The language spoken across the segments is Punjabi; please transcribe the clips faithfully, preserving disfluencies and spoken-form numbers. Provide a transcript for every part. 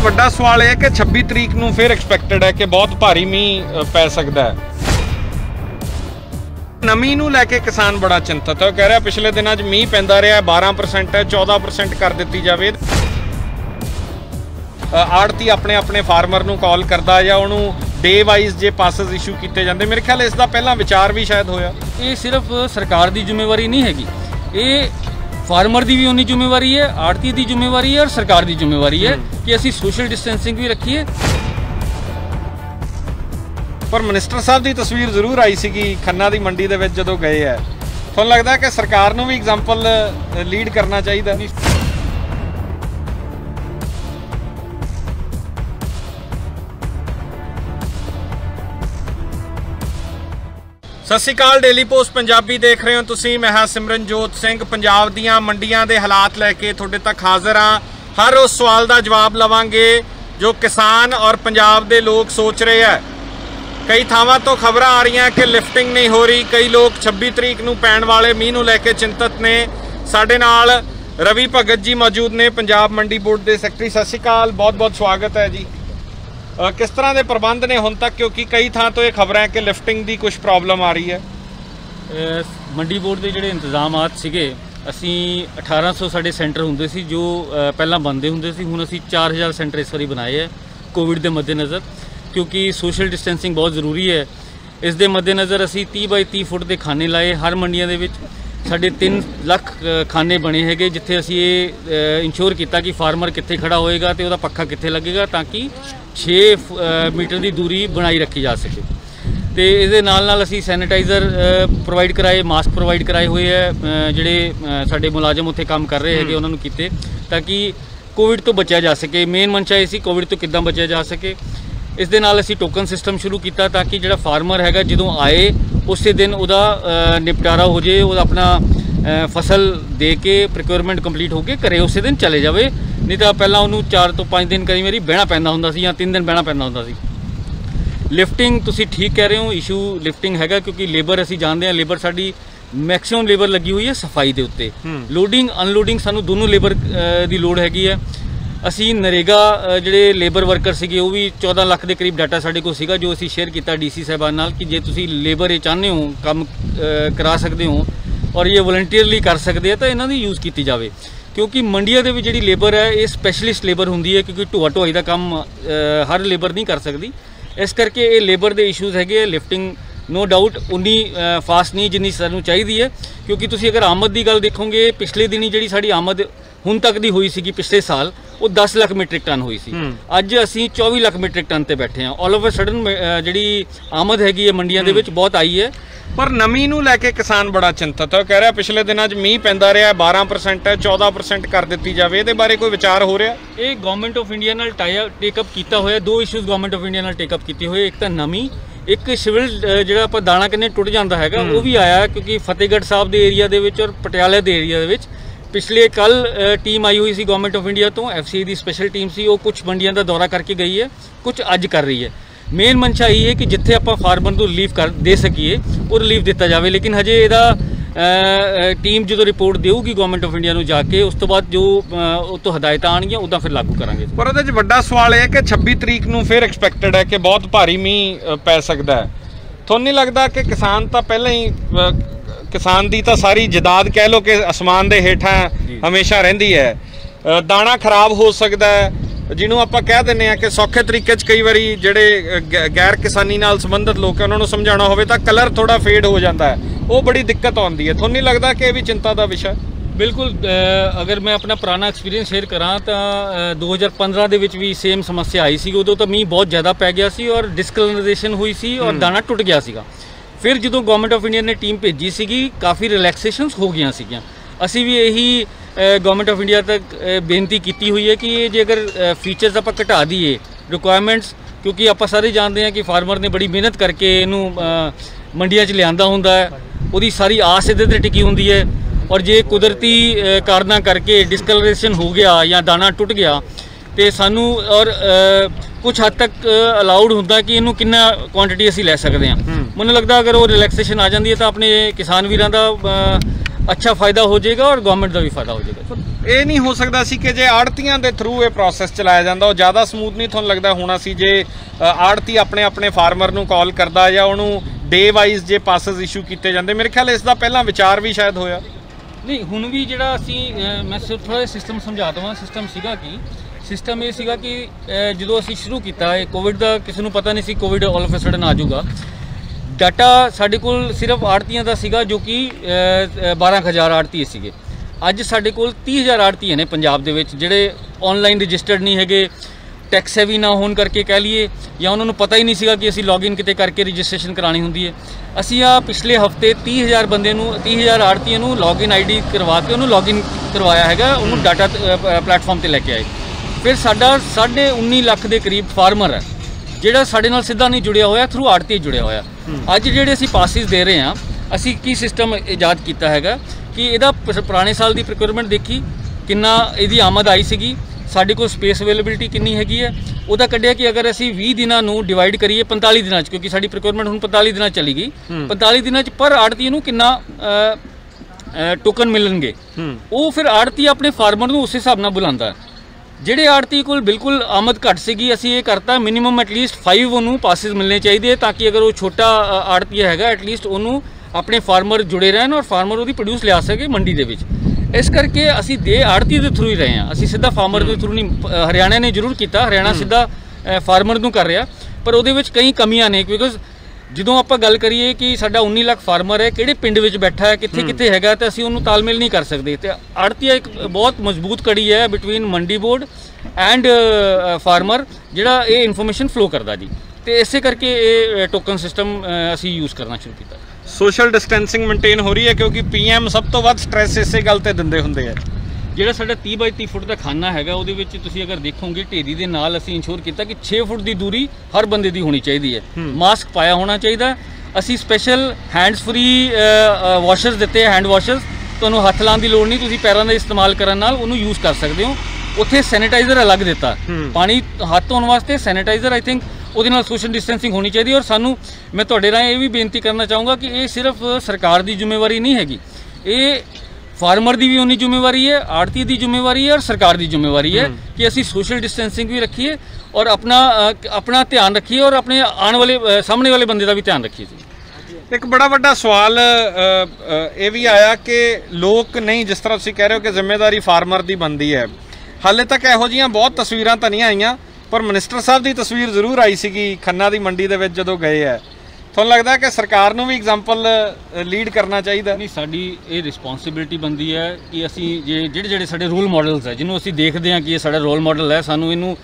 ਵੱਡਾ ਸਵਾਲ ਇਹ ਕਿ ਛੱਬੀ ਤਰੀਕ ਨੂੰ ਫਿਰ ਐਕਸਪੈਕਟਡ ਹੈ ਕਿ ਬਹੁਤ ਭਾਰੀ ਮੀਂਹ ਪੈ ਸਕਦਾ ਹੈ। ਨਮੀ ਨੂੰ ਲੈ ਕੇ ਕਿਸਾਨ ਬੜਾ ਚਿੰਤਤ ਹੈ। ਉਹ ਕਹਿ ਰਿਹਾ ਪਿਛਲੇ ਦਿਨਾਂ 'ਚ ਮੀਂਹ ਪੈਂਦਾ ਰਿਹਾ, ਬਾਰਾਂ ਪਰਸੈਂਟ ਹੈ, ਚੌਦਾਂ ਪਰਸੈਂਟ ਕਰ ਦਿੱਤੀ ਜਾਵੇ। ਆੜਤੀ ਆਪਣੇ ਆਪਣੇ ਫਾਰਮਰ ਨੂੰ ਕਾਲ ਕਰਦਾ ਜਾਂ ਉਹਨੂੰ ਡੇ ਵਾਈਜ਼ ਜੇ ਪਾਸਿਸ ਇਸ਼ੂ ਕੀਤੇ ਜਾਂਦੇ। ਮੇਰੇ ਖਿਆਲ ਇਸ ਦਾ ਪਹਿਲਾਂ ਵਿਚਾਰ ਵੀ ਸ਼ਾਇਦ ਹੋਇਆ। ਇਹ ਸਿਰਫ ਸਰਕਾਰ ਦੀ ਜ਼ਿੰਮੇਵਾਰੀ ਨਹੀਂ ਹੈਗੀ, ਇਹ फार्मर की भी उन्नी जिम्मेवारी है, आड़ती की जिम्मेवारी है और सरकार की जिम्मेवारी है कि असी सोशल डिस्टेंसिंग भी रखिए। पर मिनिस्टर साहब की तस्वीर जरूर आई सी खन्ना की मंडी के विच जदों गए है, तुहानूं लगदा कि सरकार नूं भी एग्जाम्पल लीड करना चाहिए? सत श्री अकाल, डेली पोस्ट पंजाबी देख रहे हो तुसीं। मैं हाँ सिमरनजोत सिंह। पंजाब दीआं मंडियां दे हालात लैके तुहाडे तक हाज़र हाँ। हर उस सवाल का जवाब लवांगे जो किसान और पंजाब दे लोग सोच रहे हैं। कई थावां तो खबर आ रही कि लिफ्टिंग नहीं हो रही, कई लोग छब्बी तरीक नूं पैण वाले मींह नूं लैके चिंतत ने। साडे नाल रवि भगत जी मौजूद ने, पंजाब मंडी बोर्ड के सैकटरी। सत श्री अकाल, बहुत बहुत स्वागत है जी। किस तरह के प्रबंध ने हुण तक, क्योंकि कई थां तो ये खबर है कि लिफ्टिंग की कुछ प्रॉब्लम आ रही है? मंडी बोर्ड के जोड़े इंतजामात सीगे, असी अठारह सौ साढ़े सेंटर होंदे सी जो पहला बनते होंदे सी, हुण असी चार हज़ार सेंटर इस बारी बनाए है कोविड के मद्देनज़र, क्योंकि सोशल डिस्टेंसिंग बहुत जरूरी है। इस दे मद्देनज़र असी तीह बाई तीह फुट के खाने लाए। हर मंडियां दे विच साढ़े तीन लख खाने बने है, जिथे असी ये इंश्योर किया कि फार्मर कित्थे खड़ा होएगा तो वह पक्खा कित्थे लगेगा, ताकि छे मीटर की दूरी बनाई रखी जा सके। तो ये नाल नाल असी सैनिटाइज़र प्रोवाइड कराए, मास्क प्रोवाइड कराए हुए है, जिहड़े साडे मुलाजम उत्थे काम कर रहे हैं उन्होंने कीते, ताकि कोविड तो बचा जा सके। मेन मंशा ये सी कोविड तो किद्दां बचा जा सके। इस दे नाल असी टोकन सिस्टम शुरू किया, ताकि जिहड़ा फार्मर है जदों आए उस दिन उहदा निपटारा हो जाए, वो अपना फसल दे के प्रिक्योरमेंट कंप्लीट होकर घरे उस दिन चले जाए। नहीं तो पहला उन्होंने चार तो पाँच दिन कई बारी बहना पैंदा हुंदा सी या तीन दिन बहना पैंदा हुंदा सी। लिफ्टिंग तुसी ठीक कह रहे हो, इशू लिफ्टिंग हैगा, क्योंकि लेबर असी जानते हैं लेबर साडी मैक्सिमम लेबर लगी हुई है सफाई के उत्ते। लोडिंग अनलोडिंग सानू दोनों लेबर की लोड़ हैगी है। असी नरेगा जिहड़े लेबर वर्कर सीगे वो भी चौदह लाख के करीब डाटा साडे कोल सीगा, जो असी शेयर किया डी सी साहबान नाल कि जे तुसी लेबर ये चाहते हो काम करा सकते हो और ये वॉलंटियरली कर सकते हैं तो इन्हां दी यूज़ की जाए, क्योंकि मंडिया दे विच जिहड़ी लेबर है ये स्पैशलिस्ट लेबर हुंदी है, क्योंकि ढोआ ढोआई का काम हर लेबर नहीं कर सकती। इस करके ये लेबर के इशूज़ है। लिफ्टिंग नो डाउट उन्नी फास्ट नहीं जिन्नी सानू चाहिदी है, क्योंकि तुसी अगर आमद की गल देखोगे पिछले दिन जिहड़ी साडी आमद हुण तक दी हुई सी पिछले साल वो दस लाख मीट्रिक टन हुई सी। अज असी चौबी लाख मीट्रिक टन ते बैठे हैं। ऑल ऑफ अ सडन जिहड़ी आमद हैगी है मंडियां दे विच बहुत आई है। पर नमी नूं लैके किसान बड़ा चिंतत है। कह रहा पिछले दिनों च मींह पैंदा रहा, बारह परसेंट है, चौदह परसेंट कर दी जाए। इहदे बारे कोई विचार हो रहा? ये गवर्नमेंट ऑफ इंडिया नाल टेकअप किया होया। दो इशूज़ गवर्नमेंट ऑफ इंडिया नाल टेकअप किए हुए, एक तो नमी, एक सिविल जिहड़ा आपां दाणा किन्ने टुट जाता है वो भी आया, क्योंकि फतेहगढ़ साहब के एरिया दे विच और पटियाला के एरिया दे विच पिछले कल टीम आई हुई सी गवर्नमेंट ऑफ इंडिया तो, एफ सी दी स्पैशल टीम सी, वो कुछ मंडियां का दौरा करके गई है, कुछ अज कर रही है। मेन मंशा यही है कि जिथे आप फार्मर को रिलीफ कर दे सकीए वो रिलीफ दिता जाए, लेकिन हजे इहदा टीम जो रिपोर्ट देगी गवर्नमेंट ऑफ इंडिया को जाके उस तो बाद जो तो हदायत आएंगी उदा फिर लागू करांगे। पर उहदे च वड्डा सवाल है कि छब्बी तरीक नूं फिर एक्सपैक्टड है कि बहुत भारी मींह पै सकदा है। तुहानूं नहीं लगदा कि किसान तो पहले ही किसान की तो सारी जदाद कह लो कि आसमान के हेठां हमेशा रहिंदी है, दाना खराब हो सकता है, जिन्हों आप कह दें कि सौखे तरीके कई बारी जोड़े गैर किसानी नाल संबंधित लोग हैं उन्होंने समझाना हो तो कलर थोड़ा फेड हो जाता है, वो बड़ी दिक्कत आती है। थोड़ा नहीं लगता कि यह भी चिंता का विषय? बिल्कुल। अगर मैं अपना पुराना एक्सपीरियंस शेयर करा तो दो हज़ार पंद्रह के भी सेम समस्या आई सी। उदों तो मींह बहुत ज़्यादा पै गया सी और डिस्कलराइजेशन हुई सी और दाना टुट गया सीगा। फिर जो गवर्नमेंट ऑफ इंडिया ने टीम भेजी सी काफ़ी रिलैक्सेशनस हो गई सी। असी भी यही गवर्नमेंट ऑफ इंडिया तक बेनती की हुई है कि ये जे अगर फीचर्स आप घटा दिए रिक्वायरमेंट्स, क्योंकि आप सारे जानते हैं कि फार्मर ने बड़ी मेहनत करके इनू मंडिया च लिया होंदा है, वो सारी आस इधर ते टिकी होंदी है, और जे कुदरती कारणा करके डिस्कलरेशन हो गया या दाना टुट गया तो सानू और आ, कुछ हद तक अलाउड होंदा कि इनू कितना क्वांटिटी असी लै सकते हैं। मैनूं लगता अगर वो रिलैक्सेशन आ जाती है तो अपने किसान वीरां दा ਅੱਛਾ ਫਾਇਦਾ ਹੋ ਜਾਏਗਾ ਔਰ ਗਵਰਨਮੈਂਟ ਦਾ ਵੀ ਫਾਇਦਾ ਹੋ ਜਾਏਗਾ। ਇਹ ਨਹੀਂ ਹੋ ਸਕਦਾ ਸੀ ਕਿ ਜੇ ਆੜਤੀਆਂ ਦੇ ਥਰੂ ਇਹ ਪ੍ਰੋਸੈਸ ਚਲਾਇਆ ਜਾਂਦਾ ਉਹ ਜ਼ਿਆਦਾ ਸਮੂਥ ਨਹੀਂ ਤੁਹਾਨੂੰ ਲੱਗਦਾ ਹੋਣਾ ਸੀ ਜੇ ਆੜਤੀ ਆਪਣੇ ਆਪਣੇ ਫਾਰਮਰ ਨੂੰ ਕਾਲ ਕਰਦਾ ਜਾਂ ਉਹਨੂੰ ਡੇ ਵਾਈਜ਼ ਜੇ ਪਾਸਿਸ ਇਸ਼ੂ ਕੀਤੇ ਜਾਂਦੇ? ਮੇਰੇ ਖਿਆਲ ਇਸ ਦਾ ਪਹਿਲਾਂ ਵਿਚਾਰ ਵੀ ਸ਼ਾਇਦ ਹੋਇਆ ਨਹੀਂ। ਹੁਣ ਵੀ ਜਿਹੜਾ ਅਸੀਂ ਮੈਂ ਸਿਰਫ ਥੋੜ੍ਹਾ ਜਿਹਾ ਸਿਸਟਮ ਸਮਝਾ ਦੇਵਾਂ। ਸਿਸਟਮ ਸੀਗਾ ਕਿ ਸਿਸਟਮ ਇਹ ਸੀਗਾ ਕਿ ਜਦੋਂ ਅਸੀਂ ਸ਼ੁਰੂ ਕੀਤਾ ਇਹ ਕੋਵਿਡ ਦਾ ਕਿਸੇ ਨੂੰ ਪਤਾ ਨਹੀਂ ਸੀ Covid all of a sudden ਆ ਜਾਊਗਾ। ਡਾਟਾ ਸਾਡੇ ਕੋਲ ਸਿਰਫ ਆੜਤੀਆਂ ਦਾ ਸੀਗਾ ਜੋ ਕਿ ਬਾਰਾਂ ਹਜ਼ਾਰ ਆੜਤੀ ਸੀਗੇ। ਅੱਜ ਸਾਡੇ ਕੋਲ ਤੀਹ ਹਜ਼ਾਰ ਆੜਤੀ ਨੇ ਪੰਜਾਬ ਦੇ ਵਿੱਚ ਜਿਹੜੇ ਆਨਲਾਈਨ ਰਜਿਸਟਰਡ ਨਹੀਂ ਹੈਗੇ, ਟੈਕਸ ਹੈਵੀ ਨਾ ਹੋਣ ਕਰਕੇ ਕਹਿ ਲਈਏ, ਜਾਂ ਉਹਨਾਂ ਨੂੰ ਪਤਾ ਹੀ ਨਹੀਂ ਸੀਗਾ ਕਿ ਅਸੀਂ ਲੌਗਇਨ ਕਿਤੇ ਕਰਕੇ ਰਜਿਸਟ੍ਰੇਸ਼ਨ ਕਰਾਉਣੀ ਹੁੰਦੀ ਹੈ। ਅਸੀਂ ਆ ਪਿਛਲੇ ਹਫਤੇ ਤੀਹ ਹਜ਼ਾਰ ਬੰਦੇ ਨੂੰ ਤੀਹ ਹਜ਼ਾਰ ਆੜਤੀਆਂ ਨੂੰ ਲੌਗਇਨ ਆਈਡੀ ਕਰਵਾ ਕੇ ਉਹਨੂੰ ਲੌਗਇਨ ਕਰਵਾਇਆ ਹੈਗਾ, ਉਹਨੂੰ ਡਾਟਾ ਪਲੇਟਫਾਰਮ ਤੇ ਲੈ ਕੇ ਆਏ। ਫਿਰ ਸਾਡਾ ਸਾਢੇ ਉੱਨੀ ਲੱਖ ਦੇ ਕਰੀਬ ਫਾਰਮਰ ਹੈ ਜਿਹੜਾ ਸਾਡੇ ਨਾਲ ਸਿੱਧਾ ਨਹੀਂ ਜੁੜਿਆ ਹੋਇਆ, ਥਰੂ ਆੜਤੀ ਜੁੜਿਆ ਹੋਇਆ। ਅੱਜ ਜਿਹੜੇ ਅਸੀਂ ਪਾਸਿਸ ਦੇ ਰਹੇ ਹਾਂ, ਅਸੀਂ ਕੀ ਸਿਸਟਮ ਇਜਾਦ ਕੀਤਾ ਹੈਗਾ ਕਿ ਇਹਦਾ ਪੁਰਾਣੇ ਸਾਲ ਦੀ ਪ੍ਰੋਕਿਊਰਮੈਂਟ ਦੇਖੀ, ਕਿੰਨਾ ਇਹਦੀ ਆਮਦ ਆਈ ਸੀਗੀ, ਸਾਡੇ ਕੋਲ ਸਪੇਸ ਅਵੇਲੇਬਿਲਿਟੀ ਕਿੰਨੀ ਹੈਗੀ ਹੈ, ਉਹਦਾ ਕੱਢਿਆ ਕਿ ਅਗਰ ਅਸੀਂ ਵੀਹ ਦਿਨਾਂ ਨੂੰ ਡਿਵਾਈਡ ਕਰੀਏ ਪੰਤਾਲੀ ਦਿਨਾਂ 'ਚ, ਕਿਉਂਕਿ ਸਾਡੀ ਪ੍ਰੋਕਿਊਰਮੈਂਟ ਹੁਣ ਪੰਤਾਲੀ ਦਿਨਾਂ ਚਲੀ ਗਈ, ਪੰਤਾਲੀ ਦਿਨਾਂ 'ਚ ਪਰ ਆੜਤੀ ਨੂੰ ਕਿੰਨਾ ਟੋਕਨ ਮਿਲਣਗੇ, ਉਹ ਫਿਰ ਆੜਤੀ ਆਪਣੇ ਫਾਰਮਰ ਨੂੰ ਉਸ ਹਿਸਾਬ ਨਾਲ ਬੁਲਾਉਂਦਾ। ਜਿਹੜੇ ਆੜਤੀ ਕੋਲ ਬਿਲਕੁਲ ਆਮਦ ਘੱਟ ਸੀਗੀ, ਅਸੀਂ ਇਹ ਕਰਤਾ ਮਿਨੀਮਮ ਐਟਲੀਸਟ ਫਾਈਵ ਉਹਨੂੰ ਪਾਸਿਸ ਮਿਲਣੇ ਚਾਹੀਦੇ ਤਾਂ ਕਿ ਅਗਰ ਉਹ ਛੋਟਾ ਆੜਤੀ ਹੈਗਾ ਐਟਲੀਸਟ ਉਹਨੂੰ ਆਪਣੇ ਫਾਰਮਰ ਜੁੜੇ ਰਹਿਣ ਔਰ ਫਾਰਮਰ ਉਹਦੀ ਪ੍ਰੋਡਿਊਸ ਲਿਆ ਸਕੇ ਮੰਡੀ ਦੇ ਵਿੱਚ। ਇਸ ਕਰਕੇ ਅਸੀਂ ਦੇ ਆੜਤੀ ਦੇ ਥਰੂ ਹੀ ਰਹੇ ਹਾਂ, ਅਸੀਂ ਸਿੱਧਾ ਫਾਰਮਰ ਦੇ ਥਰੂ ਨਹੀਂ। ਹਰਿਆਣਾ ਨੇ ਜ਼ਰੂਰ ਕੀਤਾ, ਹਰਿਆਣਾ ਸਿੱਧਾ ਫਾਰਮਰ ਨੂੰ ਕਰ ਰਿਹਾ, ਪਰ ਉਹਦੇ ਵਿੱਚ ਕਈ ਕਮੀਆਂ ਨੇ। ਬਿਕੋਜ਼ ਜਦੋਂ ਆਪਾਂ ਗੱਲ ਕਰੀਏ ਕਿ ਸਾਡਾ ਉੱਨੀ ਲੱਖ ਫਾਰਮਰ ਹੈ, ਕਿਹੜੇ ਪਿੰਡ ਵਿੱਚ ਬੈਠਾ ਹੈ, ਕਿੱਥੇ ਕਿੱਥੇ ਹੈਗਾ, ਤਾਂ ਅਸੀਂ ਉਹਨੂੰ ਤਾਲਮੇਲ ਨਹੀਂ ਕਰ ਸਕਦੇ। ਤੇ ਆੜਤੀਆ ਇੱਕ ਬਹੁਤ ਮਜ਼ਬੂਤ ਕੜੀ ਹੈ ਬਿਟਵੀਨ ਮੰਡੀ ਬੋਰਡ ਐਂਡ ਫਾਰਮਰ, ਜਿਹੜਾ ਇਹ ਇਨਫੋਰਮੇਸ਼ਨ ਫਲੋ ਕਰਦਾ ਜੀ। ਤੇ ਇਸੇ ਕਰਕੇ ਇਹ ਟੋਕਨ ਸਿਸਟਮ ਅਸੀਂ ਯੂਜ਼ ਕਰਨਾ ਸ਼ੁਰੂ ਕੀਤਾ। ਸੋਸ਼ਲ ਡਿਸਟੈਂਸਿੰਗ ਮੇਨਟੇਨ ਹੋ ਰਹੀ ਹੈ ਕਿਉਂਕਿ ਪੀਐਮ ਸਭ ਤੋਂ ਵੱਧ ਸਟ੍ਰੈਸ ਇਸੇ ਗੱਲ ਤੇ ਦਿੰਦੇ ਹੁੰਦੇ ਆ। ਜਿਹੜਾ ਸਾਡਾ ਤੀਹ ਬਾਈ ਤੀਹ ਫੁੱਟ ਦਾ ਖਾਨਾ ਹੈਗਾ, ਉਹਦੇ ਵਿੱਚ ਤੁਸੀਂ ਅਗਰ ਦੇਖੋਗੇ ਢੇਰੀ ਦੇ ਨਾਲ ਅਸੀਂ ਇੰਸ਼ੋਰ ਕੀਤਾ ਕਿ ਛੇ ਫੁੱਟ ਦੀ ਦੂਰੀ ਹਰ ਬੰਦੇ ਦੀ ਹੋਣੀ ਚਾਹੀਦੀ ਹੈ, ਮਾਸਕ ਪਾਇਆ ਹੋਣਾ ਚਾਹੀਦਾ। ਅਸੀਂ ਸਪੈਸ਼ਲ ਹੈਂਡਸ ਫਰੀ ਵਾਸ਼ਰਸ ਦਿੱਤੇ, ਹੈਂਡ ਵਾਸ਼ਰਸ, ਤੁਹਾਨੂੰ ਹੱਥ ਲਾਉਣ ਦੀ ਲੋੜ ਨਹੀਂ, ਤੁਸੀਂ ਪੈਰਾਂ ਦਾ ਇਸਤੇਮਾਲ ਕਰਨ ਨਾਲ ਉਹਨੂੰ ਯੂਜ਼ ਕਰ ਸਕਦੇ ਹੋ। ਉੱਥੇ ਸੈਨੀਟਾਈਜ਼ਰ ਅਲੱਗ ਦਿੱਤਾ, ਪਾਣੀ ਹੱਥ ਧੋਣ ਵਾਸਤੇ ਸੈਨੀਟਾਈਜ਼ਰ। ਆਈ ਥਿੰਕ ਉਹਦੇ ਨਾਲ ਸੋਸ਼ਲ ਡਿਸਟੈਂਸਿੰਗ ਹੋਣੀ ਚਾਹੀਦੀ। ਔਰ ਸਾਨੂੰ ਮੈਂ ਤੁਹਾਡੇ ਰਾਹੀਂ ਇਹ ਵੀ ਬੇਨਤੀ ਕਰਨਾ ਚਾਹੂੰਗਾ ਕਿ ਇਹ ਸਿਰਫ ਸਰਕਾਰ ਦੀ ਜ਼ਿੰਮੇਵਾਰੀ ਨਹੀਂ ਹੈਗੀ, ਇਹ ਫਾਰਮਰ ਦੀ ਵੀ ਉਨੀ ਜ਼ਿੰਮੇਵਾਰੀ ਹੈ, ਆੜਤੀ ਦੀ ਜ਼ਿੰਮੇਵਾਰੀ ਹੈ ਔਰ ਸਰਕਾਰ ਦੀ ਜ਼ਿੰਮੇਵਾਰੀ ਹੈ ਕਿ ਅਸੀਂ ਸੋਸ਼ਲ ਡਿਸਟੈਂਸਿੰਗ ਵੀ ਰੱਖੀਏ ਔਰ ਆਪਣਾ ਆਪਣਾ ਧਿਆਨ ਰੱਖੀਏ ਔਰ ਆਪਣੇ ਆਉਣ ਵਾਲੇ ਸਾਹਮਣੇ ਵਾਲੇ ਬੰਦੇ ਦਾ ਵੀ ਧਿਆਨ ਰੱਖੀਏ ਜੀ। ਇੱਕ ਬੜਾ ਵੱਡਾ ਸਵਾਲ ਇਹ ਵੀ ਆਇਆ ਕਿ ਲੋਕ ਨਹੀਂ, ਜਿਸ ਤਰ੍ਹਾਂ ਤੁਸੀਂ ਕਹਿ ਰਹੇ ਹੋ ਕਿ ਜ਼ਿੰਮੇਵਾਰੀ ਫਾਰਮਰ ਦੀ ਬਣਦੀ ਹੈ, ਹਾਲੇ ਤੱਕ ਇਹੋ ਜਿਹੀਆਂ ਬਹੁਤ ਤਸਵੀਰਾਂ ਤਾਂ ਨਹੀਂ ਆਈਆਂ, ਪਰ ਮਿਨਿਸਟਰ ਸਾਹਿਬ ਦੀ ਤਸਵੀਰ ਜ਼ਰੂਰ ਆਈ ਸੀਗੀ ਖੰਨਾ ਦੀ ਮੰਡੀ ਦੇ ਵਿੱਚ ਜਦੋਂ ਗਏ ਹੈ। ਤੁਹਾਨੂੰ ਲੱਗਦਾ ਕਿ ਸਰਕਾਰ ਨੂੰ ਵੀ ਐਗਜ਼ਾਮਪਲ ਲੀਡ ਕਰਨਾ ਚਾਹੀਦਾ? ਨਹੀਂ, ਸਾਡੀ ਇਹ ਰਿਸਪੌਂਸਿਬਿਲਿਟੀ ਬਣਦੀ ਹੈ ਕਿ ਅਸੀਂ ਜੇ ਜਿਹੜੇ ਜਿਹੜੇ ਸਾਡੇ ਰੋਲ ਮਾਡਲਸ ਹੈ, ਜਿਹਨੂੰ ਅਸੀਂ ਦੇਖਦੇ ਹਾਂ ਕਿ ਇਹ ਸਾਡਾ ਰੋਲ ਮਾਡਲ ਹੈ, ਸਾਨੂੰ ਇਹਨੂੰ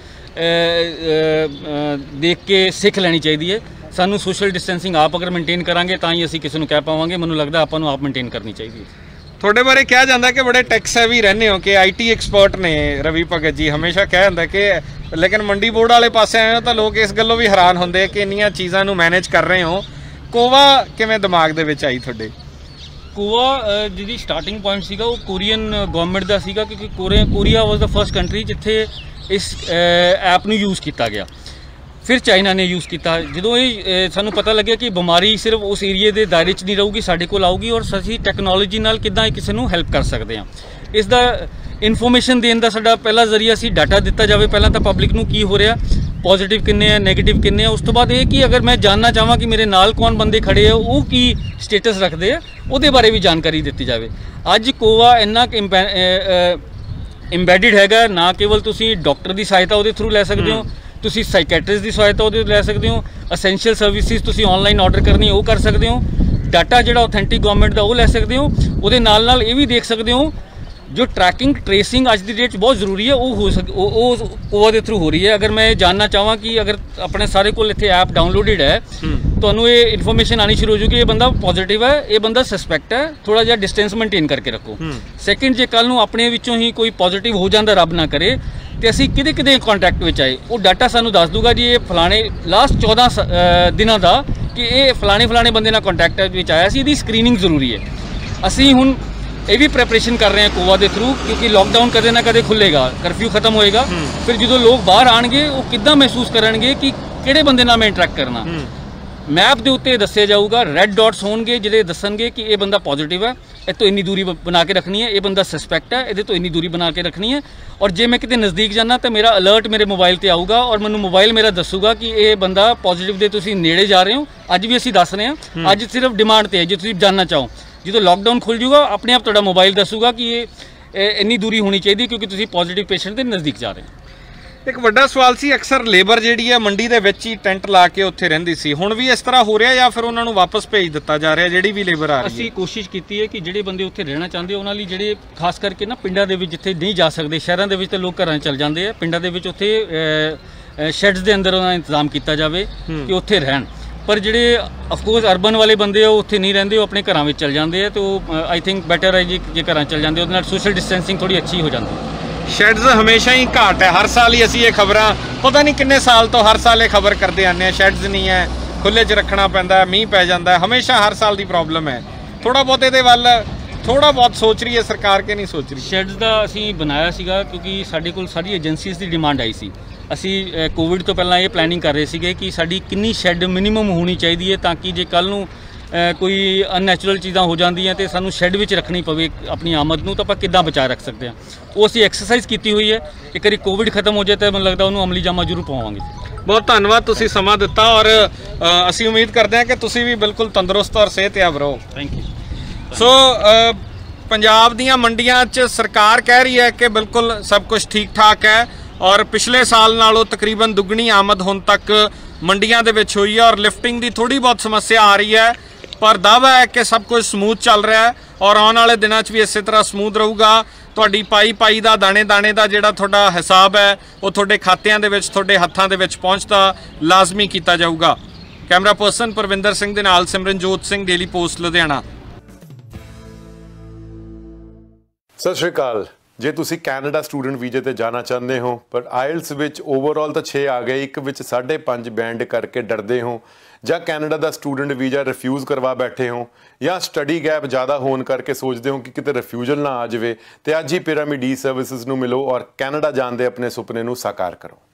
ਦੇਖ ਕੇ ਸਿੱਖ ਲੈਣੀ ਚਾਹੀਦੀ ਹੈ। ਸਾਨੂੰ ਸੋਸ਼ਲ ਡਿਸਟੈਂਸਿੰਗ ਆਪ ਅਗਰ ਮੇਨਟੇਨ ਕਰਾਂਗੇ ਤਾਂ ਹੀ ਅਸੀਂ ਕਿਸੇ ਨੂੰ ਕਹਿ ਪਾਵਾਂਗੇ। ਮੈਨੂੰ ਲੱਗਦਾ ਆਪਾਂ ਨੂੰ ਆਪ ਮੇਨਟੇਨ ਕਰਨੀ ਚਾਹੀਦੀ ਹੈ। ਤੁਹਾਡੇ ਬਾਰੇ ਕਿਹਾ ਜਾਂਦਾ ਕਿ ਬੜੇ ਟੈਕਸ ਹੈਵੀ ਰਹਿੰਦੇ ਹੋ, ਕਿ ਆਈਟੀ ਐਕਸਪਰਟ ਨੇ ਰਵੀ ਭਗਤ ਜੀ, ਹਮੇਸ਼ਾ ਕਹਿ ਜਾਂਦਾ ਕਿ, ਲੇਕਿਨ ਮੰਡੀ ਬੋਰਡ ਵਾਲੇ ਪਾਸੇ ਆਏ ਹੋ ਤਾਂ ਲੋਕ ਇਸ ਗੱਲੋਂ ਵੀ ਹੈਰਾਨ ਹੁੰਦੇ ਕਿ ਇੰਨੀਆਂ ਚੀਜ਼ਾਂ ਨੂੰ ਮੈਨੇਜ ਕਰ ਰਹੇ ਹੋ। ਕੋਵਾ ਕਿਵੇਂ ਦਿਮਾਗ ਦੇ ਵਿੱਚ ਆਈ ਤੁਹਾਡੇ? ਕੋਵਾ ਜਿਹਦੀ ਸਟਾਰਟਿੰਗ ਪੁਆਇੰਟ ਸੀਗਾ ਉਹ ਕੋਰੀਅਨ ਗਵਰਨਮੈਂਟ ਦਾ ਸੀਗਾ, ਕਿਉਂਕਿ Korea Korea was the first country ਜਿੱਥੇ ਇਸ ਐਪ ਨੂੰ ਯੂਜ਼ ਕੀਤਾ ਗਿਆ। ਫਿਰ ਚਾਈਨਾ ਨੇ ਯੂਜ਼ ਕੀਤਾ। ਜਦੋਂ ਇਹ ਸਾਨੂੰ ਪਤਾ ਲੱਗਿਆ ਕਿ ਬਿਮਾਰੀ ਸਿਰਫ ਉਸ ਏਰੀਏ ਦੇ ਦਾਇਰੇ 'ਚ ਨਹੀਂ ਰਹੂਗੀ, ਸਾਡੇ ਕੋਲ ਆਊਗੀ ਔਰ ਅਸੀਂ ਟੈਕਨੋਲੋਜੀ ਨਾਲ ਕਿੱਦਾਂ ਕਿਸੇ ਨੂੰ ਹੈਲਪ ਕਰ ਸਕਦੇ ਹਾਂ। ਇਸ ਦਾ ਇਨਫੋਰਮੇਸ਼ਨ ਦੇਣ ਦਾ ਸਾਡਾ ਪਹਿਲਾ ਜ਼ਰੀਆ ਸੀ ਡਾਟਾ ਦਿੱਤਾ ਜਾਵੇ ਪਹਿਲਾਂ ਤਾਂ ਪਬਲਿਕ ਨੂੰ ਕੀ ਹੋ ਰਿਹਾ, ਪੋਜ਼ਿਟਿਵ ਕਿੰਨੇ ਆ, ਨੈਗੇਟਿਵ ਕਿੰਨੇ ਆ। ਉਸ ਤੋਂ ਬਾਅਦ ਇਹ ਕਿ ਅਗਰ ਮੈਂ ਜਾਣਨਾ ਚਾਹਾਂ ਕਿ ਮੇਰੇ ਨਾਲ ਕੌਣ ਬੰਦੇ ਖੜੇ ਆ, ਉਹ ਕੀ ਸਟੇਟਸ ਰੱਖਦੇ ਆ, ਉਹਦੇ ਬਾਰੇ ਵੀ ਜਾਣਕਾਰੀ ਦਿੱਤੀ ਜਾਵੇ। ਅੱਜ ਕੋਵਾ ਇੰਨਾ ਇੰਬੈਡਿਡ ਹੈਗਾ, ਨਾ ਕੇਵਲ ਤੁਸੀਂ ਡਾਕਟਰ ਦੀ ਸਹਾਇਤਾ ਉਹਦੇ ਥਰੂ ਲੈ ਸਕਦੇ ਹੋ, ਤੁਸੀਂ ਸਾਈਕੈਟਰਿਸਟ ਦੀ ਸਹਾਇਤਾ ਉਹਦੇ ਲੈ ਸਕਦੇ ਹੋ, ਅਸੈਂਸ਼ੀਅਲ ਸਰਵਿਸਿਜ਼ ਤੁਸੀਂ ਆਨਲਾਈਨ ਆਰਡਰ ਕਰਨੀ ਉਹ ਕਰ ਸਕਦੇ ਹੋ, ਡਾਟਾ ਜਿਹੜਾ ਆਥੈਂਟਿਕ ਗਵਰਨਮੈਂਟ ਦਾ ਉਹ ਲੈ ਸਕਦੇ ਹੋ। ਉਹਦੇ ਨਾਲ ਨਾਲ ਇਹ ਵੀ ਦੇਖ ਸਕਦੇ ਹੋ ਜੋ ਟਰੈਕਿੰਗ ਟ੍ਰੇਸਿੰਗ ਅੱਜ ਦੀ ਡੇਟ 'ਚ ਬਹੁਤ ਜ਼ਰੂਰੀ ਹੈ, ਉਹ ਹੋ ਸਕ ਉਹ ਕੋਵਾ ਦੇ ਥਰੂ ਹੋ ਰਹੀ ਹੈ। ਅਗਰ ਮੈਂ ਜਾਣਨਾ ਚਾਹਾਂ ਕਿ ਅਗਰ ਆਪਣੇ ਸਾਰੇ ਕੋਲ ਇੱਥੇ ਐਪ ਡਾਊਨਲੋਡਡ ਹੈ, ਤੁਹਾਨੂੰ ਇਹ ਇਨਫੋਰਮੇਸ਼ਨ ਆਣੀ ਸ਼ੁਰੂ ਹੋ ਜੂਗੀ ਇਹ ਬੰਦਾ ਪੋਜ਼ਿਟਿਵ ਹੈ, ਇਹ ਬੰਦਾ ਸਸਪੈਕਟ ਹੈ, ਥੋੜਾ ਜਿਹਾ ਡਿਸਟੈਂਸ ਮੇਨਟੇਨ ਕਰਕੇ ਰੱਖੋ। ਸੈਕਿੰਡ, ਜੇ ਕੱਲ ਨੂੰ ਆਪਣੇ ਵਿੱਚੋਂ ਹੀ ਕੋਈ ਪੋਜ਼ਿਟਿਵ ਹੋ ਜਾਂਦਾ, ਰੱਬ ਨਾ ਕਰੇ, ਤੇ ਅਸੀਂ ਕਿਹਦੇ ਕਿਹਦੇ ਕੰਟੈਕਟ ਵਿੱਚ ਆਏ, ਉਹ ਡਾਟਾ ਸਾਨੂੰ ਦੱਸ ਦੂਗਾ ਜੀ ਇਹ ਫਲਾਣੇ ਲਾਸਟ ਚੌਦਾਂ ਦਿਨਾਂ ਦਾ ਕਿ ਇਹ ਫਲਾਣੇ ਫਲਾਣੇ ਬੰਦੇ ਨਾਲ ਕੰਟੈਕਟ ਵਿੱਚ ਆਇਆ ਸੀ। ਇਹਦੀ ਸਕਰੀਨਿੰਗ ਜ਼ਰੂਰੀ ਹੈ। ਅਸੀਂ ਹੁਣ ਇਹ ਵੀ ਪ੍ਰੈਪਰੇਸ਼ਨ ਕਰ ਰਹੇ ਹਾਂ ਕੋਵਾ ਦੇ ਥਰੂ, ਕਿਉਂਕਿ ਲੋਕਡਾਊਨ ਕਦੇ ਨਾ ਕਦੇ ਖੁੱਲੇਗਾ, ਕਰਫਿਊ ਖਤਮ ਹੋਏਗਾ, ਫਿਰ ਜਦੋਂ ਲੋਕ ਬਾਹਰ ਆਣਗੇ ਉਹ ਕਿੱਦਾਂ ਮਹਿਸੂਸ ਕਰਨਗੇ ਕਿ ਕਿਹੜੇ ਬੰਦੇ ਨਾਲ ਮੈਂ ਇੰਟਰੈਕਟ ਕਰਨਾ। ਮੈਪ ਦੇ ਉੱਤੇ ਦੱਸਿਆ ਜਾਊਗਾ, ਰੈੱਡ ਡਾਟਸ ਹੋਣਗੇ ਜਿਹੜੇ ਦੱਸਣਗੇ ਕਿ ਇਹ ਬੰਦਾ ਪੋਜ਼ਿਟਿਵ ਹੈ, ਇਹ ਤੋਂ ਇੰਨੀ ਦੂਰੀ ਬ- ਬਣਾ ਕੇ ਰੱਖਣੀ ਹੈ, ਇਹ ਬੰਦਾ ਸਸਪੈਕਟ ਹੈ, ਇਹਦੇ ਤੋਂ ਇੰਨੀ ਦੂਰੀ ਬਣਾ ਕੇ ਰੱਖਣੀ ਹੈ। ਔਰ ਜੇ ਮੈਂ ਕਿਤੇ ਨਜ਼ਦੀਕ ਜਾਣਾ ਤਾਂ ਮੇਰਾ ਅਲਰਟ ਮੇਰੇ ਮੋਬਾਈਲ ਤੇ ਆਊਗਾ ਔਰ ਮੈਨੂੰ ਮੋਬਾਈਲ ਮੇਰਾ ਦੱਸੂਗਾ ਕਿ ਇਹ ਬੰਦਾ ਪੋਜ਼ਿਟਿਵ ਦੇ ਤੁਸੀਂ ਨੇੜੇ ਜਾ ਰਹੇ ਹੋ। ਅੱਜ ਵੀ ਅਸੀਂ ਦੱਸ ਰਹੇ ਹਾਂ, ਅੱਜ ਸਿਰਫ ਡਿਮਾਂਡ ਤੇ ਹੈ, ਜੇ ਤੁਸੀਂ ਜਾਣਨਾ ਚਾਹੋ। ਜਦੋਂ ਲੋਕਡਾਊਨ ਖੁੱਲ ਜੂਗਾ ਆਪਣੇ ਆਪ ਤੁਹਾਡਾ ਮੋਬਾਈਲ ਦੱਸੂਗਾ ਕਿ ਇਹ ਇਹ ਇੰਨੀ ਦੂਰੀ ਹੋਣੀ ਚਾਹੀਦੀ ਕਿਉਂਕਿ ਤੁਸੀਂ ਪੋਜ਼ਿਟਿਵ ਪੇਸ਼ੈਂਟ ਦੇ ਨਜ਼ਦੀਕ ਜਾ ਰਹੇ ਹੋ। ਇੱਕ ਵੱਡਾ ਸਵਾਲ ਸੀ, ਅਕਸਰ ਲੇਬਰ ਜਿਹੜੀ ਹੈ ਮੰਡੀ ਦੇ ਵਿੱਚ ਹੀ ਟੈਂਟ ਲਾ ਕੇ ਉੱਥੇ ਰਹਿੰਦੀ ਸੀ, ਹੁਣ ਵੀ ਇਸ ਤਰ੍ਹਾਂ ਹੋ ਰਿਹਾ ਜਾਂ ਫਿਰ ਉਹਨਾਂ ਨੂੰ ਵਾਪਸ ਭੇਜ ਦਿੱਤਾ ਜਾ ਰਿਹਾ ਜਿਹੜੀ ਵੀ ਲੇਬਰ ਆ ਰਹੀ ਹੈ? ਅਸੀਂ ਕੋਸ਼ਿਸ਼ ਕੀਤੀ ਹੈ ਕਿ ਜਿਹੜੇ ਬੰਦੇ ਉੱਥੇ ਰਹਿਣਾ ਚਾਹੁੰਦੇ ਉਹਨਾਂ ਲਈ, ਜਿਹੜੇ ਖਾਸ ਕਰਕੇ ਨਾ ਪਿੰਡਾਂ ਦੇ ਵਿੱਚ ਜਿੱਥੇ ਨਹੀਂ ਜਾ ਸਕਦੇ, ਸ਼ਹਿਰਾਂ ਦੇ ਵਿੱਚ ਤਾਂ ਲੋਕ ਘਰਾਂ 'ਚ ਚਲ ਜਾਂਦੇ ਆ, ਪਿੰਡਾਂ ਦੇ ਵਿੱਚ ਉੱਥੇ ਸ਼ੈਡਸ ਦੇ ਅੰਦਰ ਉਹਨਾਂ ਦਾ ਇੰਤਜ਼ਾਮ ਕੀਤਾ ਜਾਵੇ ਕਿ ਉੱਥੇ ਰਹਿਣ। ਪਰ ਜਿਹੜੇ ਅਫਕੋਰਸ ਅਰਬਨ ਵਾਲੇ ਬੰਦੇ ਆ ਉਹ ਉੱਥੇ ਨਹੀਂ ਰਹਿੰਦੇ, ਉਹ ਆਪਣੇ ਘਰਾਂ ਵਿੱਚ ਚਲ ਜਾਂਦੇ ਆ, ਤੇ ਉਹ ਆਈ ਥਿੰਕ ਬੈਟਰ ਹੈ ਜੀ ਜੇ ਘਰਾਂ ਚਲ ਜਾਂਦੇ, ਉਹਦੇ ਨਾਲ ਸੋਸ਼ਲ ਡਿਸਟੈਂਸਿੰਗ ਥੋੜੀ ਅੱਛੀ ਹੋ ਜਾਂਦੀ ਹੈ। ਸ਼ੈਡਸ ਹਮੇਸ਼ਾ ਹੀ ਘਾਟ ਹੈ, ਹਰ ਸਾਲ ਹੀ ਅਸੀਂ ਇਹ ਖਬਰਾਂ ਪਤਾ ਨਹੀਂ ਕਿੰਨੇ ਸਾਲ ਤੋਂ ਹਰ ਸਾਲ ਇਹ ਖਬਰ ਕਰਦੇ ਆਉਂਦੇ ਆ, ਸ਼ੈਡਸ ਨਹੀਂ ਹੈ, ਖੁੱਲੇ 'ਚ ਰੱਖਣਾ ਪੈਂਦਾ, ਮੀਂਹ ਪੈ ਜਾਂਦਾ ਹੈ, ਹਮੇਸ਼ਾ ਹਰ ਸਾਲ ਦੀ ਪ੍ਰੋਬਲਮ ਹੈ। ਥੋੜਾ ਬਹੁਤ ਇਹਦੇ ਵੱਲ ਥੋੜਾ ਬਹੁਤ ਸੋਚ ਰਹੀ ਹੈ ਸਰਕਾਰ ਕਿ ਨਹੀਂ ਸੋਚ ਰਹੀ? ਸ਼ੈਡਸ ਦਾ ਅਸੀਂ ਬਣਾਇਆ ਸੀਗਾ ਕਿਉਂਕਿ ਸਾਡੇ ਕੋਲ ਸਾਰੀ ਏਜੰਸੀਜ਼ ਦੀ ਡਿਮਾਂਡ ਆਈ ਸੀ। ਅਸੀਂ ਕੋਵਿਡ ਤੋਂ ਪਹਿਲਾਂ ਇਹ ਪਲੈਨਿੰਗ ਕਰ ਰਹੇ ਸੀਗੇ ਕਿ ਸਾਡੀ ਕਿੰਨੀ ਸ਼ੈੱਡ ਮਿਨੀਮਮ ਹੋਣੀ ਚਾਹੀਦੀ ਹੈ ਤਾਂ ਕਿ ਜੇ ਕੱਲ੍ਹ ਨੂੰ ਕੋਈ ਅਨਨੈਚੁਰਲ ਚੀਜ਼ਾਂ ਹੋ ਜਾਂਦੀਆਂ ਤੇ ਸਾਨੂੰ ਸ਼ੈੱਡ ਵਿੱਚ ਰੱਖਣੀ ਪਵੇ ਆਪਣੀ ਆਮਦ ਨੂੰ, ਤਾਂ ਆਪਾਂ ਕਿੱਦਾਂ ਬਚਾ ਰੱਖ ਸਕਦੇ ਹਾਂ। ਉਹ ਅਸੀਂ ਐਕਸਰਸਾਈਜ਼ ਕੀਤੀ ਹੋਈ ਹੈ। ਇੱਕ ਵਾਰੀ ਕੋਵਿਡ ਖਤਮ ਹੋ ਜਾਏ ਤਾਂ ਮੈਨੂੰ ਲੱਗਦਾ ਉਹਨੂੰ ਅਮਲੀ ਜਾਮਾ ਜ਼ਰੂਰ ਪਾਵਾਂਗੇ। ਬਹੁਤ ਧੰਨਵਾਦ, ਤੁਸੀਂ ਸਮਾਂ ਦਿੱਤਾ ਔਰ ਅਸੀਂ ਉਮੀਦ ਕਰਦੇ ਹਾਂ ਕਿ ਤੁਸੀਂ ਵੀ ਬਿਲਕੁਲ ਤੰਦਰੁਸਤ ਔਰ ਸਿਹਤਯਾਬ ਰਹੋ। Thank you. ਸੋ ਪੰਜਾਬ ਦੀਆਂ ਮੰਡੀਆਂ 'ਚ ਸਰਕਾਰ ਕਹਿ ਰਹੀ ਹੈ ਕਿ ਬਿਲਕੁਲ ਸਭ ਕੁਝ ਠੀਕ ਠਾਕ ਹੈ ਔਰ ਪਿਛਲੇ ਸਾਲ ਨਾਲੋਂ ਤਕਰੀਬਨ ਦੁੱਗਣੀ ਆਮਦ ਹੁਣ ਤੱਕ ਮੰਡੀਆਂ ਦੇ ਵਿੱਚ ਹੋਈ ਹੈ ਔਰ ਲਿਫਟਿੰਗ ਦੀ ਥੋੜੀ ਬਹੁਤ ਸਮੱਸਿਆ ਆ ਰਹੀ ਹੈ, ਪਰ ਦਾਅਵਾ ਹੈ ਕਿ ਸਭ ਕੁਝ ਸਮੂਥ ਚੱਲ ਰਿਹਾ ਹੈ ਔਰ ਆਉਣ ਵਾਲੇ ਦਿਨਾਂ 'ਚ ਵੀ ਇਸੇ ਤਰ੍ਹਾਂ ਸਮੂਥ ਰਹੂਗਾ। ਤੁਹਾਡੀ ਪਾਈ ਪਾਈ ਦਾ ਦਾਣੇ ਦਾਣੇ ਦਾ ਜਿਹੜਾ ਤੁਹਾਡਾ ਹਿਸਾਬ ਹੈ ਉਹ ਤੁਹਾਡੇ ਖਾਤਿਆਂ ਦੇ ਵਿੱਚ, ਤੁਹਾਡੇ ਹੱਥਾਂ ਦੇ ਵਿੱਚ ਪਹੁੰਚਦਾ ਲਾਜ਼ਮੀ ਕੀਤਾ ਜਾਊਗਾ। ਕੈਮਰਾ ਪਰਸਨ ਪਰਵਿੰਦਰ ਸਿੰਘ ਦੇ ਨਾਲ ਸਿਮਰਨਜੋਤ ਸਿੰਘ, ਡੇਲੀ ਪੋਸਟ ਲੁਧਿਆਣਾ। ਸਤਿ ਸ਼੍ਰੀ ਅਕਾਲ। ਜੇ ਤੁਸੀਂ ਕੈਨੇਡਾ ਸਟੂਡੈਂਟ ਵੀਜ਼ੇ ਤੇ ਜਾਣਾ ਚਾਹੁੰਦੇ ਹੋ ਪਰ ਆਇਲਸ ਵਿੱਚ ਓਵਰਆਲ ਤਾਂ ਛੇ ਆ ਗਏ, ਇੱਕ ਵਿੱਚ ਸਾਢੇ ਪੰਜ ਬੈਂਡ ਕਰਕੇ ਡਰਦੇ ਹੋ, ਜਾਂ ਕੈਨੇਡਾ ਦਾ ਸਟੂਡੈਂਟ ਵੀਜ਼ਾ ਰਿਫਿਊਜ਼ ਕਰਵਾ ਬੈਠੇ ਹੋ, ਜਾਂ ਸਟੱਡੀ ਗੈਪ ਜ਼ਿਆਦਾ ਹੋਣ ਕਰਕੇ ਸੋਚਦੇ ਹੋ ਕਿ ਕਿਤੇ ਰਿਫਿਊਜ਼ਲ ਨਾ ਆ ਜਾਵੇ, ਤੇ ਅੱਜ ਹੀ ਪਿਰਾਮਿਡ ਈ ਸਰਵਿਸਿਜ਼ ਨੂੰ ਮਿਲੋ ਔਰ ਕੈਨੇਡਾ ਜਾਣ ਦੇ ਆਪਣੇ ਸੁਪਨੇ ਨੂੰ ਸਾਕਾਰ ਕਰੋ।